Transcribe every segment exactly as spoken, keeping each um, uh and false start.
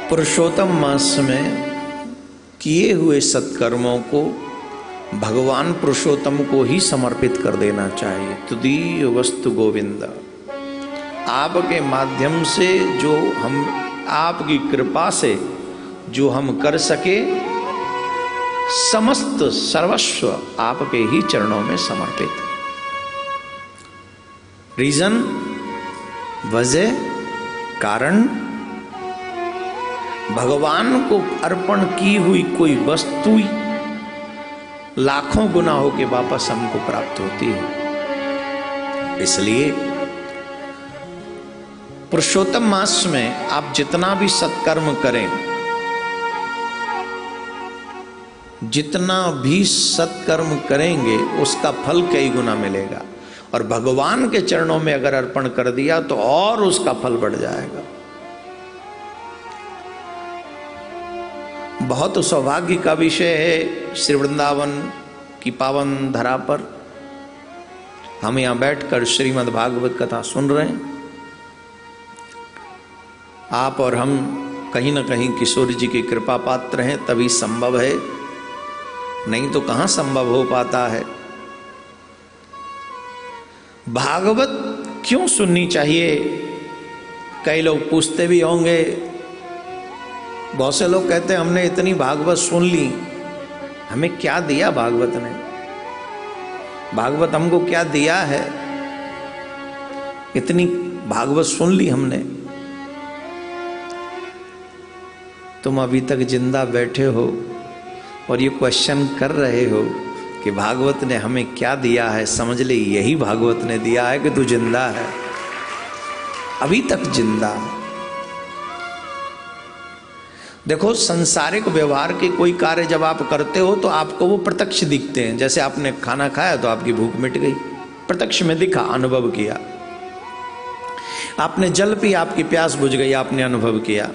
पुरुषोत्तम मास में किए हुए सत्कर्मों को भगवान पुरुषोत्तम को ही समर्पित कर देना चाहिए। तुदीय वस्तु गोविंद, आपके माध्यम से जो हम, आपकी कृपा से जो हम कर सके, समस्त सर्वस्व आपके ही चरणों में समर्पित। रीजन, वजह, कारण, भगवान को अर्पण की हुई कोई वस्तु लाखों गुना होके वापस हमको प्राप्त होती है। इसलिए पुरुषोत्तम मास में आप जितना भी सत्कर्म करें, जितना भी सत्कर्म करेंगे उसका फल कई गुना मिलेगा, और भगवान के चरणों में अगर अर्पण कर दिया तो और उसका फल बढ़ जाएगा। बहुत सौभाग्य का विषय है श्री वृंदावन की पावन धरा पर हम यहां बैठकर श्रीमद् भागवत कथा सुन रहे हैं। आप और हम कहीं ना कहीं किशोर जी की कृपा पात्र हैं, तभी संभव है, नहीं तो कहां संभव हो पाता है। भागवत क्यों सुननी चाहिए? कई लोग पूछते भी होंगे, बहुत से लोग कहते हैं हमने इतनी भागवत सुन ली, हमें क्या दिया भागवत ने? भागवत हमको क्या दिया है? इतनी भागवत सुन ली हमने, तुम अभी तक जिंदा बैठे हो और ये क्वेश्चन कर रहे हो कि भागवत ने हमें क्या दिया है। समझ ले, यही भागवत ने दिया है कि तू जिंदा है, अभी तक जिंदा है। देखो, सांसारिक व्यवहार के कोई कार्य जब आप करते हो तो आपको वो प्रत्यक्ष दिखते हैं। जैसे आपने खाना खाया तो आपकी भूख मिट गई, प्रत्यक्ष में दिखा, अनुभव किया। आपने जल पी, आपकी प्यास बुझ गई, आपने अनुभव किया।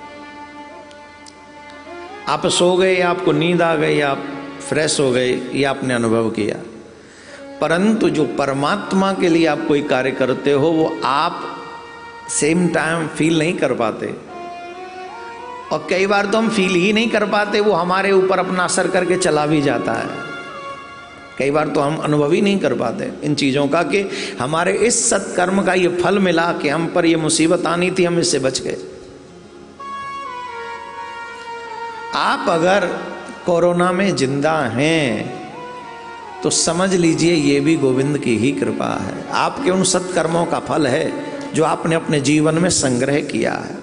आप सो गए, आपको नींद आ गई, आप फ्रेश हो गए, ये आपने अनुभव किया। परंतु जो परमात्मा के लिए आप कोई कार्य करते हो वो आप सेम टाइम फील नहीं कर पाते, और कई बार तो हम फील ही नहीं कर पाते, वो हमारे ऊपर अपना असर करके चला भी जाता है। कई बार तो हम अनुभव ही नहीं कर पाते इन चीज़ों का कि हमारे इस सत्कर्म का ये फल मिला, कि हम पर ये मुसीबत आनी थी, हम इससे बच गए। आप अगर कोरोना में जिंदा हैं तो समझ लीजिए ये भी गोविंद की ही कृपा है, आपके उन सत्कर्मों का फल है जो आपने अपने जीवन में संग्रह किया है।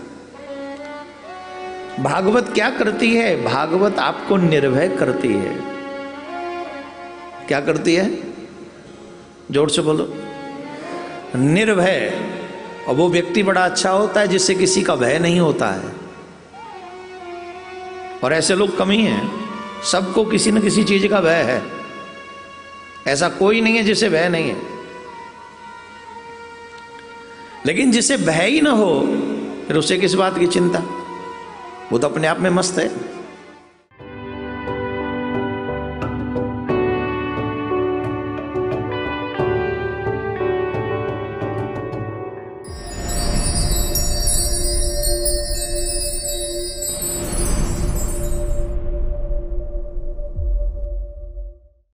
भागवत क्या करती है? भागवत आपको निर्भय करती है। क्या करती है? जोर से बोलो। निर्भय। और वो व्यक्ति बड़ा अच्छा होता है जिससे किसी का भय नहीं होता है, और ऐसे लोग कम ही हैं। सबको किसी न किसी चीज का भय है, ऐसा कोई नहीं है जिसे भय नहीं है। लेकिन जिसे भय ही ना हो, फिर उसे किस बात की चिंता? वो तो अपने आप में मस्त है।